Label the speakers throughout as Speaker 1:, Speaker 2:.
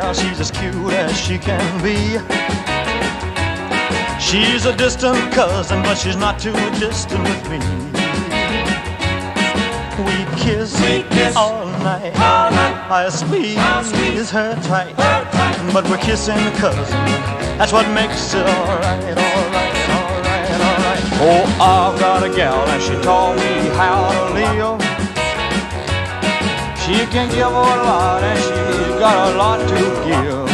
Speaker 1: gal, she's as cute as she can be. She's a distant cousin, but she's not too distant with me. We kiss all night. I squeeze her tight. But we're kissing cousin. That's what makes it alright, alright, alright, alright. Oh, I've got a gal and she taught me how to live. She can give a lot and she's got a lot to give.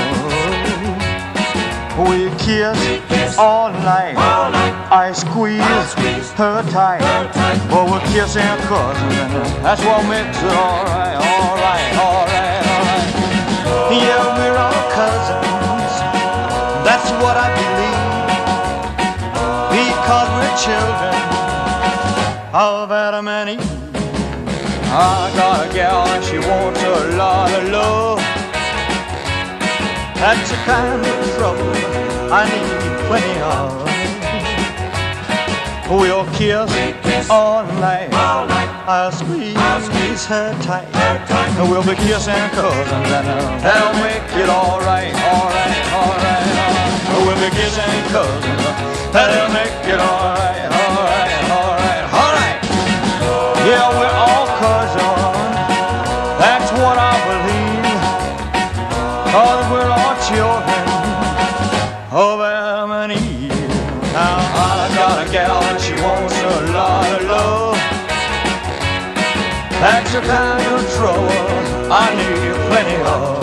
Speaker 1: We kiss all night. I squeeze her tight. But we're kissing cousins and that's what makes it alright, alright, alright, alright. Yeah, we're all cousins. That's what I believe. Because we're children of Adam and Eve. I got a gal and she wants a lot of love. That's the kind of trouble I need plenty of. We'll kiss all night. I'll squeeze her tight. We'll be kissing cousins and that'll make it alright, alright, alright, alright. We'll be kissing cousins, that'll make it alright, alright, alright, alright. Yeah, we're all cousins, that's what I believe. 'Cause we're all children of Adam and Eve. Now I got a gal and she wants a lot of love. That's the kind of trouble I need plenty of.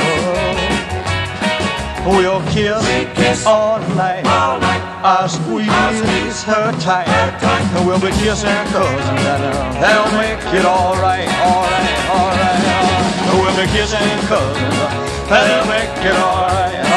Speaker 1: We'll kiss all night. I'll squeeze her tight. We'll be kissing cousins and that'll make it alright, alright, alright. We'll be kissing cousins, that'll make it alright.